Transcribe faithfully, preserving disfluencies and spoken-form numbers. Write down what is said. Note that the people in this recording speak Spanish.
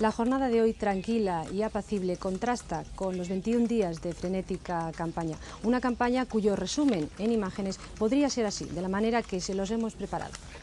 La jornada de hoy, tranquila y apacible, contrasta con los veintiún días de frenética campaña. Una campaña cuyo resumen en imágenes podría ser así, de la manera que se los hemos preparado.